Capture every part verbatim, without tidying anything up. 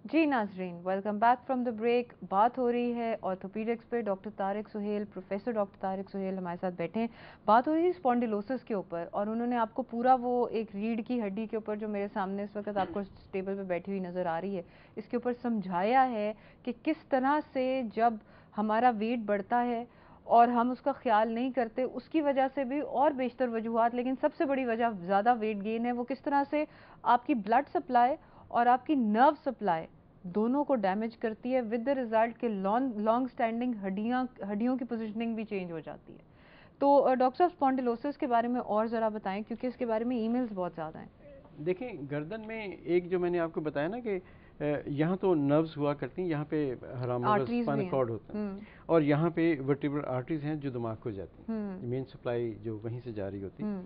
जी नाजरीन, welcome back from the break. बात हो रही है ऑर्थोपीडिक्स पे। Doctor Tariq Suhail, professor doctor Tariq Suhail हमारे साथ बैठे हैं। बात हो रही है स्पॉन्डिलोसिस के ऊपर, और उन्होंने आपको पूरा वो एक रीढ़ की हड्डी के ऊपर, जो मेरे सामने इस वक्त आपको टेबल पे बैठी हुई नज़र आ रही है, इसके ऊपर समझाया है कि किस तरह से जब हमारा वेट बढ़ता है और हम उसका ख्याल नहीं करते, उसकी वजह से भी और बेशतर वजूहात, लेकिन सबसे बड़ी वजह ज़्यादा वेट गेन है, वो किस तरह से आपकी ब्लड सप्लाई और आपकी नर्व सप्लाई दोनों को डैमेज करती है, विद द रिजल्ट के लॉन्ग लॉन्ग स्टैंडिंग हड्डियां हड्डियों की पोजीशनिंग भी चेंज हो जाती है। तो डॉक्टर साहब, स्पॉन्डिलोसिस के बारे में और ज़रा बताएं, क्योंकि इसके बारे में ईमेल्स बहुत ज़्यादा हैं। देखें, गर्दन में एक जो मैंने आपको बताया ना कि यहाँ तो नर्व्स हुआ करती हैं, यहाँ पे हरामोगा स्पाइनल कॉर्ड होता है, और यहाँ पे वर्टिब्रल आर्टरीज हैं जो दिमाग को जाती हैं, मेन सप्लाई जो वहीं से जा रही होती है।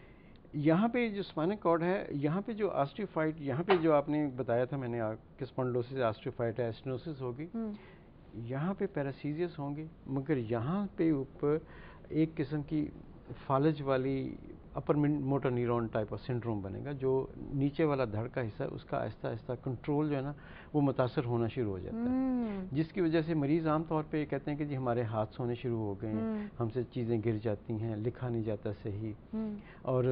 यहाँ पे जो स्पाइनल कॉर्ड है, यहाँ पे जो ऑस्टियोफाइट, यहाँ पे जो आपने बताया था मैंने कि स्पॉन्डिलोसिस ऑस्टियोफाइट है, स्टेनोसिस होगी, यहाँ पे पैरासीजियस होंगे, मगर यहाँ पे ऊपर एक किस्म की फालज वाली upper motor neuron type of syndrome बनेगा, जो नीचे वाला धड़ का हिस्सा है उसका आहिस्ता आहिस्ता कंट्रोल जो है ना वो मुतासर होना शुरू हो जाता है, जिसकी वजह से मरीज़ आम तौर पे कहते हैं कि जी हमारे हाथ सोने शुरू हो गए हैं, हमसे चीज़ें गिर जाती हैं, लिखा नहीं जाता सही, और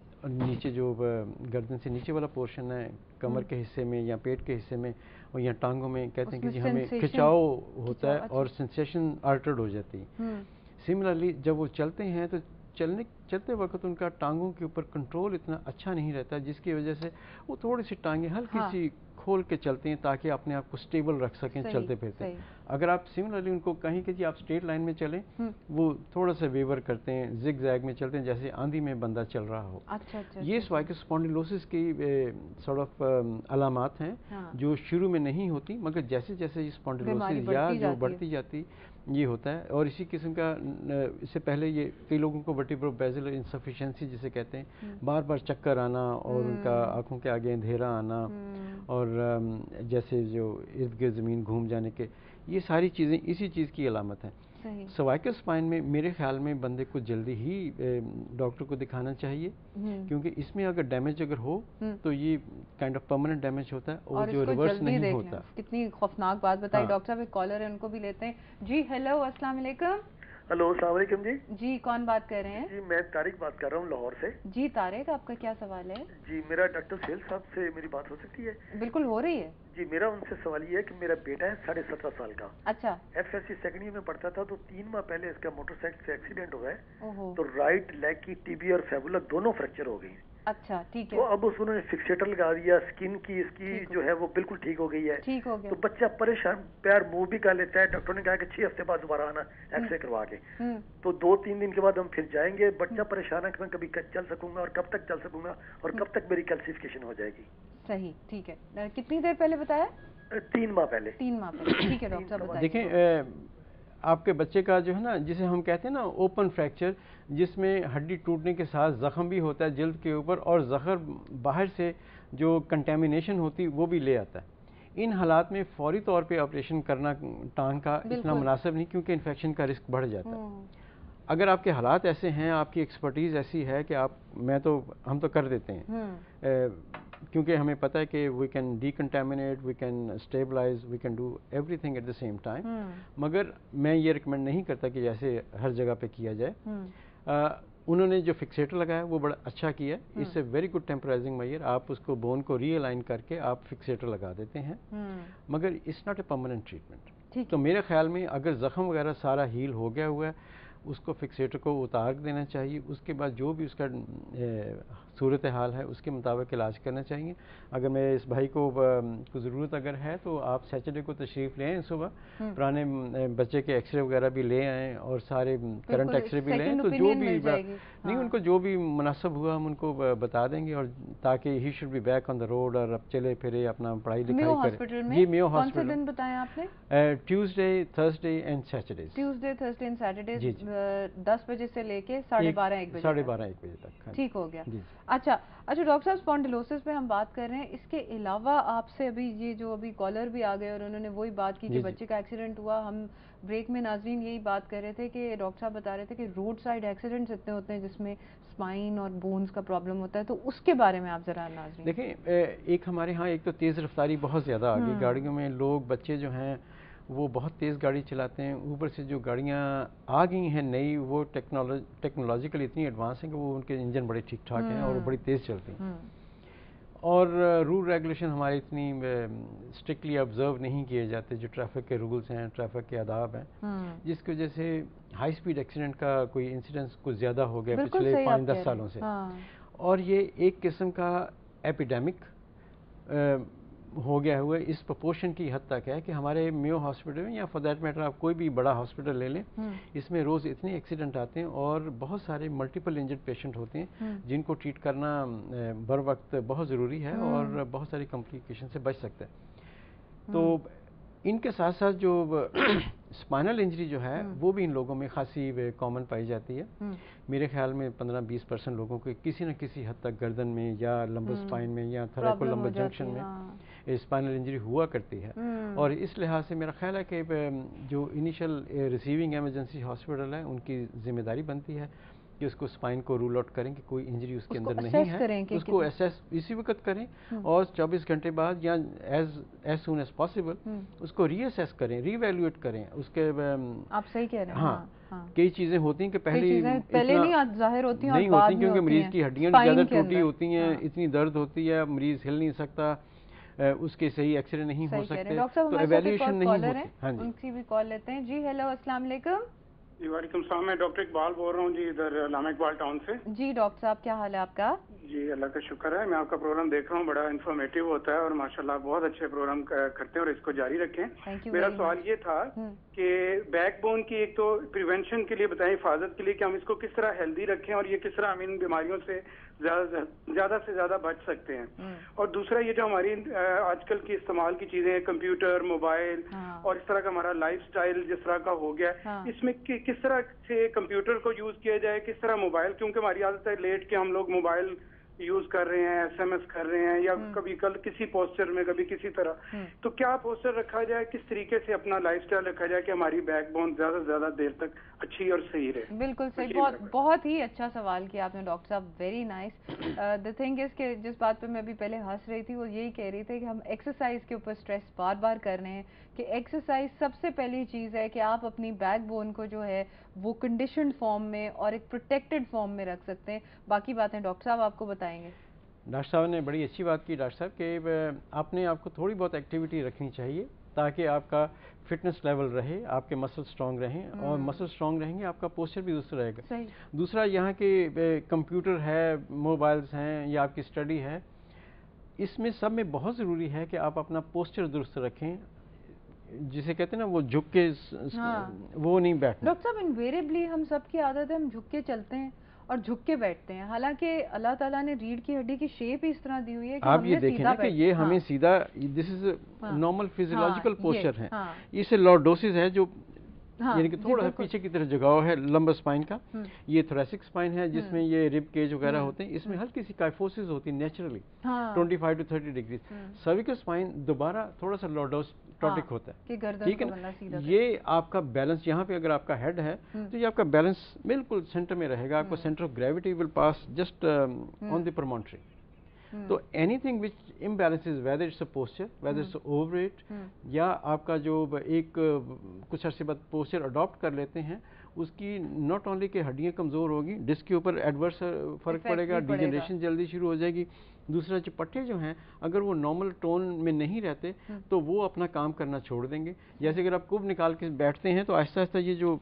नीचे जो गर्दन से नीचे वाला पोर्शन है कमर के हिस्से में या पेट के हिस्से में और या टांगों में, कहते हैं कि जी हमें खिंचाव होता है और सेंसेशन अल्टर्ड हो जाती है। सिमिलरली जब वो चलते हैं तो चलने चलते वक्त उनका टांगों के ऊपर कंट्रोल इतना अच्छा नहीं रहता, जिसकी वजह से वो थोड़ी सी टांगें हल्की हाँ। सी खोल के चलते हैं ताकि अपने आप को स्टेबल रख सकें चलते फिरते। अगर आप सिमिलरली उनको कहीं कि जी आप स्ट्रेट लाइन में चलें, वो थोड़ा सा वेवर करते हैं, जिग जैग में चलते हैं, जैसे आंधी में बंदा चल रहा हो। अच्छा, अच्छा, ये सर्वाइकल स्पॉन्डिलोसिस की सॉर्ट ऑफ अलामात हैं हाँ। जो शुरू में नहीं होती, मगर जैसे जैसे ये स्पॉन्डिलोसिस या जो बढ़ती जाती ये होता है। और इसी किस्म का इससे पहले ये कई लोगों को वर्टिब्रो बेसिलर इनसफिशिएंसी जिसे कहते हैं, बार बार चक्कर आना और उनका आंखों के आगे अंधेरा आना और जैसे जो इर्द गिर्द ज़मीन घूम जाने के, ये सारी चीज़ें इसी चीज़ की अलामत है। सर्वाइकल स्पाइन में मेरे ख्याल में बंदे को जल्दी ही डॉक्टर को दिखाना चाहिए, क्योंकि इसमें अगर डैमेज अगर हो तो ये काइंड ऑफ परमानेंट डैमेज होता है और, और जो रिवर्स नहीं होता। कितनी खौफनाक बात बताई हाँ। डॉक्टर साहब, एक कॉलर है, उनको भी लेते हैं। जी हेलो, अस्सलाम वालेकुम। हेलो, अस्सलाम वालेकुम जी। जी कौन बात कर रहे हैं? जी मैं तारिक बात कर रहा हूँ लाहौर से। जी तारिक, आपका क्या सवाल है? जी मेरा डॉक्टर सुहेल साहब से मेरी बात हो सकती है? बिल्कुल हो रही है जी। मेरा उनसे सवाल ये है कि मेरा बेटा है साढ़े सत्रह साल का। अच्छा। F S C second year में पढ़ता था, तो तीन माह पहले इसका मोटरसाइकिल से एक्सीडेंट हुआ है, तो राइट लेग की टीबी और फेबुला दोनों फ्रैक्चर हो गई। अच्छा ठीक है। तो अब उस उन्होंने फिक्सेटर लगा दिया, स्किन की इसकी जो है वो बिल्कुल ठीक हो गई है। ठीक हो गया। तो बच्चा परेशान, पैर मूव भी कर लेता है। डॉक्टर ने कहा कि छह हफ्ते बाद दोबारा आना एक्सरे करवा के। तो दो तीन दिन के बाद हम फिर जाएंगे। बच्चा परेशान है कि मैं कभी चल सकूंगा और कब तक चल सकूंगा और कब तक मेरी कैल्सिफिकेशन हो जाएगी। सही, ठीक है। कितनी देर पहले बताया? तीन माह पहले। तीन माह पहले, ठीक है डॉक्टर साहब बताइए। देखें, आपके बच्चे का जो है ना, जिसे हम कहते हैं ना ओपन फ्रैक्चर, जिसमें हड्डी टूटने के साथ ज़ख़म भी होता है जल्द के ऊपर और ज़ख़म बाहर से जो कंटेमिनेशन होती वो भी ले आता है। इन हालात में फौरी तौर पे ऑपरेशन करना टांग का इतना मुनासिब नहीं, क्योंकि इन्फेक्शन का रिस्क बढ़ जाता है। अगर आपके हालात ऐसे हैं, आपकी एक्सपर्टीज़ ऐसी है कि आप मैं तो हम तो कर देते हैं, क्योंकि हमें पता है कि we can decontaminate, we can stabilise, we can do everything at the same time. मगर मैं ये रिकमेंड नहीं करता कि जैसे हर जगह पे किया जाए। आ, उन्होंने जो फिक्सेटर लगाया वो बड़ा अच्छा किया, इससे वेरी गुड टेम्पराइजिंग मेजर। आप उसको बोन को रीअलाइन करके आप फिक्सेटर लगा देते हैं, मगर it's not a permanent treatment. तो मेरे ख्याल में अगर ज़ख़म वगैरह सारा हील हो गया हुआ है, उसको फिक्सेटर को उतार देना चाहिए। उसके बाद जो भी उसका सूरत हाल है उसके मुताबिक इलाज करना चाहिए। अगर मैं इस भाई को को ज़रूरत अगर है तो आप सैटरडे को तशरीफ़ ले आएँ सुबह, पुराने बच्चे के एक्सरे वगैरह भी ले आएँ और सारे करंट एक्सरे भी ले आएँ, तो जो भी नहीं हाँ। उनको जो भी मुनासिब हुआ हम उनको बता देंगे, और ताकि he should be back on the road और अब चले फिरे अपना पढ़ाई लिखाई करे। जी मेयो हॉस्पिटल। कौन से दिन बताया आपने? Tuesday, Thursday and Saturday. Tuesday, Thursday and Saturday दस बजे से लेके साढ़े बारह एक बजे साढ़े बारह एक बजे तक। ठीक हो गया। अच्छा अच्छा डॉक्टर साहब, स्पॉन्डिलोसिस पे हम बात कर रहे हैं, इसके अलावा आपसे अभी ये जो अभी कॉलर भी आ गए और उन्होंने वही बात की कि बच्चे का एक्सीडेंट हुआ। हम ब्रेक में नाजरीन यही बात कर रहे थे कि डॉक्टर साहब बता रहे थे कि रोड साइड एक्सीडेंट्स इतने होते हैं जिसमें स्पाइन और बोन्स का प्रॉब्लम होता है, तो उसके बारे में आप ज़रा नाज़रीन। देखें, एक हमारे यहाँ एक तो तेज़ रफ्तारी बहुत ज़्यादा आ गई गाड़ियों में, लोग बच्चे जो हैं वो बहुत तेज़ गाड़ी चलाते हैं, ऊपर से जो गाड़ियाँ आ गई हैं नई वो टेक्नोलॉजी टेक्नोलॉजिकल इतनी एडवांस हैं कि वो उनके इंजन बड़े ठीक ठाक हैं और बड़ी तेज़ चलते हैं, और रूल रेगुलेशन हमारे इतनी स्ट्रिक्टली ऑब्जर्व नहीं किए जाते, जो ट्रैफिक के रूल्स हैं, ट्रैफिक के आदाब हैं, जिसकी वजह से हाई स्पीड एक्सीडेंट का कोई इंसिडेंस कुछ ज़्यादा हो गया पिछले पाँच दस सालों से। और ये एक किस्म का एपिडेमिक हो गया हुआ इस प्रोपोर्शन की हद तक है कि हमारे मेयो हॉस्पिटल में या फॉर दैट मैटर आप कोई भी बड़ा हॉस्पिटल ले लें, इसमें रोज़ इतने एक्सीडेंट आते हैं और बहुत सारे मल्टीपल इंजर्ड पेशेंट होते हैं जिनको ट्रीट करना बर वक्त बहुत ज़रूरी है और बहुत सारी कॉम्प्लिकेशन से बच सकता है। तो इनके साथ साथ जो स्पाइनल इंजरी जो है वो भी इन लोगों में खासी कॉमन पाई जाती है। मेरे ख्याल में पंद्रह बीस परसेंट लोगों को किसी न किसी हद तक गर्दन में या लंबर स्पाइन में या थोरैकोलम्बर जंक्शन में स्पाइनल इंजरी हुआ करती है, और इस लिहाज से मेरा ख्याल है कि जो इनिशियल रिसीविंग एमरजेंसी हॉस्पिटल है उनकी जिम्मेदारी बनती है कि उसको स्पाइन को रूल आउट करें कि कोई इंजरी उसके अंदर नहीं है, उसको एसेस इसी वक्त करें और चौबीस घंटे बाद या as as soon as possible उसको रीअसेस करें, रीवैल्यूएट करें। उसके आप सही कह रहे हैं। हाँ, हाँ। कई चीजें होती हैं कि पहले पहले नहीं जाहिर होती हैं, नहीं होती क्योंकि मरीज की हड्डियां ज्यादा टूटी होती हैं, इतनी दर्द होती है, मरीज हिल नहीं सकता, उसके सही एक्सरे नहीं हो सकते, तो एवैल्यूएशन नहीं होती। हाँ जी, उनकी भी कॉल लेते हैं। जी हेलो, अस्सलाम वालेकुम। जी वालेकुम सलाम, मैं डॉक्टर इकबाल बोल रहा हूँ जी, इधर लामा इकबाल टाउन से। जी डॉक्टर साहब, क्या हाल है आपका? जी अल्लाह का शुक्र है, मैं आपका प्रोग्राम देख रहा हूँ, बड़ा इन्फॉर्मेटिव होता है और माशाल्लाह बहुत अच्छे प्रोग्राम करते हैं और इसको जारी रखें। मेरा सवाल ये था कि बैकबोन की एक तो प्रिवेंशन के लिए बताएं, हिफाजत के लिए कि हम इसको किस तरह हेल्दी रखें और ये किस तरह हम इन बीमारियों से ज्यादा ज्यादा से ज्यादा बच सकते हैं। और दूसरा ये जो हमारी आजकल की इस्तेमाल की चीजें, कंप्यूटर, मोबाइल और इस तरह का हमारा लाइफ स्टाइल जिस तरह का हो गया, इसमें कि, किस तरह से कंप्यूटर को यूज किया जाए, किस तरह मोबाइल, क्योंकि हमारी आदत है लेट के हम लोग मोबाइल यूज कर रहे हैं, एसएमएस कर रहे हैं या कभी कल किसी पोस्चर में कभी किसी तरह, तो क्या पोस्चर रखा जाए, किस तरीके से अपना लाइफस्टाइल रखा जाए कि हमारी बैकबोन ज्यादा से ज्यादा देर तक अच्छी और सही रहे। बिल्कुल सही, बहुत बहुत ही अच्छा सवाल किया आपने डॉक्टर साहब, very nice. The thing is कि जिस बात पे मैं अभी पहले हंस रही थी वो यही कह रही थी कि हम एक्सरसाइज के ऊपर स्ट्रेस बार बार कर रहे हैं कि एक्सरसाइज सबसे पहली चीज़ है कि आप अपनी बैकबोन को जो है वो कंडीशनड फॉर्म में और एक प्रोटेक्टेड फॉर्म में रख सकते हैं। बाकी बातें डॉक्टर साहब आपको बताएंगे। डॉक्टर साहब ने बड़ी अच्छी बात की डॉक्टर साहब कि आपने आपको थोड़ी बहुत एक्टिविटी रखनी चाहिए ताकि आपका फिटनेस लेवल रहे, आपके मसल स्ट्रांग रहें, और मसल स्ट्रांग रहेंगे आपका पोस्चर भी दूसरा रहेगा। दूसरा यहाँ के कंप्यूटर है, मोबाइल्स हैं या आपकी स्टडी है, इसमें सब में बहुत ज़रूरी है कि आप अपना पोस्चर दुरुस्त रखें, जिसे कहते हैं ना वो झुक के हाँ। वो नहीं बैठना। डॉक्टर साहब इनवेरिएबली हम सब की आदत है, हम झुक के चलते हैं और झुक के बैठते हैं, हालांकि अल्लाह ताला ने रीढ़ की हड्डी की शेप ही इस तरह दी हुई है कि आप ये देखें ना कि ये हाँ। हमें सीधा, this is normal physiological posture है, हाँ। इसे लॉर्डोसिस है जो हाँ, यानी कि थोड़ा सा पीछे की तरफ झुकाव है लंबर स्पाइन का, ये थोरेसिक स्पाइन है जिसमें ये रिब केज वगैरह होते हैं, इसमें हल्की सी काइफोसिस होती है नेचुरली पच्चीस टू तीस डिग्री। सर्विकल स्पाइन दोबारा थोड़ा सा लॉर्डोस्टोटिक होता है, ठीक है ना। ये आपका बैलेंस, यहाँ पे अगर आपका हेड है तो ये आपका बैलेंस बिल्कुल सेंटर में रहेगा, आपको centre of gravity will pass just on the promontory. तो anything which imbalances, whether it's a posture, whether it's overweight, या आपका जो एक कुछ अर्से बाद पोस्चर अडॉप्ट कर लेते हैं, उसकी नॉट ओनली कि हड्डियाँ कमज़ोर होगी, डिस्क के ऊपर एडवर्स फर्क पड़ेगा, डिजनरेशन जल्दी शुरू हो जाएगी। दूसरा चपट्टे जो हैं अगर वो नॉर्मल टोन में नहीं रहते तो वो अपना काम करना छोड़ देंगे। जैसे अगर आप कुब निकाल के बैठते हैं तो आहिस्ता आहिस्ता ये जो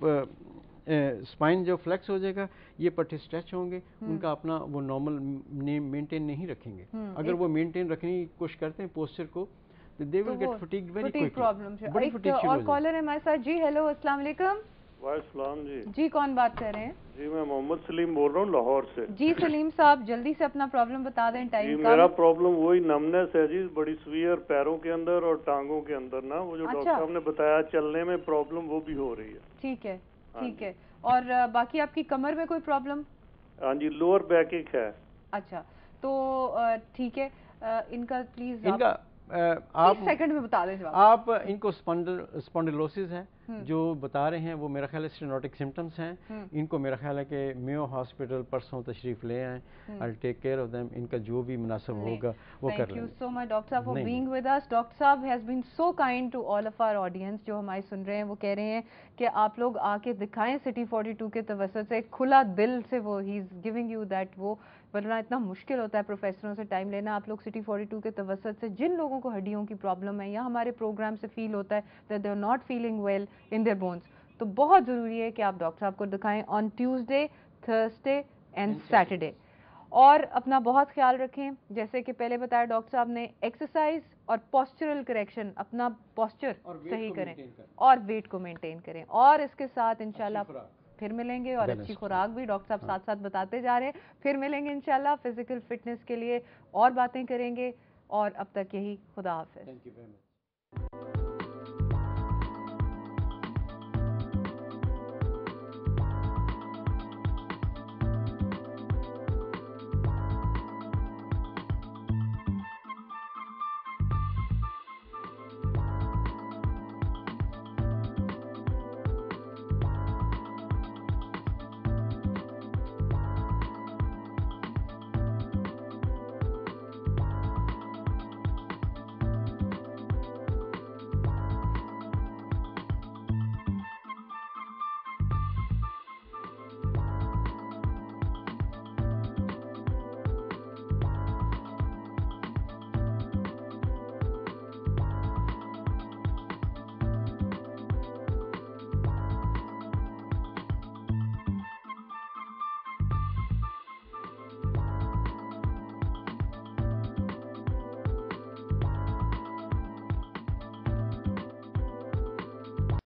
स्पाइन जो फ्लेक्स हो जाएगा, ये पट्टे स्ट्रेच होंगे, उनका अपना वो नॉर्मल मेंटेन नहीं रखेंगे। अगर वो मेंटेन रखने की कोशिश करते हैं पोस्चर को तो they will get fatigued very quickly, बड़ी फटीग शुरू हो जाएगी। और कॉलर है हमारे साथ। जी हेलो, अस्सलाम वालेकुम। वालेकुम जी। जी कौन बात कर रहे हैं? जी मैं मोहम्मद सलीम बोल रहा हूँ लाहौर से। जी सलीम साहब जल्दी से अपना प्रॉब्लम बता दें, टाइम का। मेरा प्रॉब्लम वही नमनेस है जी, बड़ी सीवियर पैरों के अंदर और टांगों के अंदर ना, वो जो डॉक्टर साहब ने बताया चलने में प्रॉब्लम वो भी हो रही है। ठीक है ठीक है। और बाकी आपकी कमर में कोई प्रॉब्लम? हाँ जी, लोअर बैक एक है। अच्छा तो ठीक है, इनका प्लीज इनका आप सेकंड में बता दें जवाब। आप इनको स्पॉन्डिलोसिस है, جو بتا رہے ہیں وہ میرا خیال ہے اسٹینوٹک سمٹمس ہیں. ان کو میرا خیال ہے کہ میو ہاسپٹل پرسوں تشریف لے آئیں. I take care of them. ان کا جو بھی مناسب ہوگا وہ کر لیں. Thank you so much doctor صاحب for being with us. Doctor صاحب has been so kind to all of our audience جو ہمارے سن رہے ہیں. وہ کہہ رہے ہیں کہ آپ لوگ آ کے دکھائیں سٹی فورٹی ٹو کے توسط سے, کھلا دل سے. وہ he is giving you that. وہ ورنہ اتنا مشکل ہوتا ہے پروفیسروں سے ٹائم لینا. آپ لوگ سٹی فورٹی ٹو کے توسط سے جن لوگوں کو ہڈیوں کی پرابلم ہے یا ہمارے پروگرام سے فیل ہوتا ہے that they are not feeling well in their bones, تو بہت ضروری ہے کہ آپ ڈاکٹر صاحب کو دکھائیں on Tuesday, Thursday and Saturday. اور اپنا بہت خیال رکھیں. جیسے کہ پہلے بتایا ڈاکٹر صاحب نے, ایکسرسائز اور پوسچرل کریکشن, اپنا پوسچر صحیح کریں اور ویٹ کو مینٹین کریں. اور اس کے ساتھ انشاءاللہ پھر ملیں گے, اور اچھی خوراک بھی ڈاکٹر صاحب ساتھ ساتھ بتاتے جا رہے ہیں. پھر ملیں گے انشاءاللہ فزیکل فٹنس کے لیے اور باتیں کریں گے. اور اب تک یہی, خدا حافظ.